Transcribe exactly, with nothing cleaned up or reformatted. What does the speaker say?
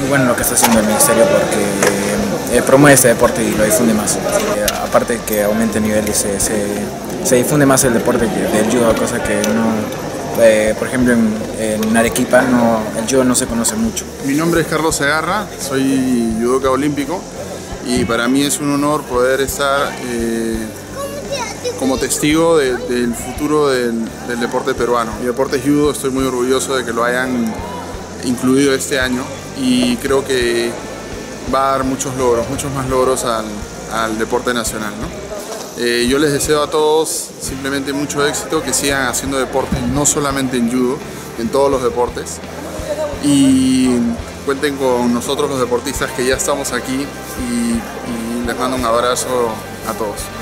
bueno lo que está haciendo el ministerio porque eh, promueve este deporte y lo difunde más. Eh, aparte que aumente el nivel y se, se, se difunde más el deporte del judo, cosa que no, eh, por ejemplo en, en Arequipa no, el judo no se conoce mucho. Mi nombre es Carlos Segarra, soy judoka olímpico y para mí es un honor poder estar eh, como testigo de, del futuro del, del deporte peruano. Mi deporte es judo, estoy muy orgulloso de que lo hayan incluido este año y creo que va a dar muchos logros, muchos más logros al, al deporte nacional, ¿no? Eh, yo les deseo a todos simplemente mucho éxito, que sigan haciendo deporte, no solamente en judo, en todos los deportes, y cuenten con nosotros los deportistas que ya estamos aquí y, y les mando un abrazo a todos.